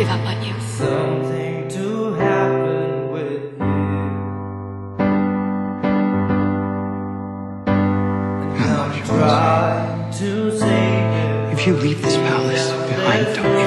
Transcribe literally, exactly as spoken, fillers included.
up on you. Something to happen with you. I love you. Try to save it. If you leave this palace behind, don't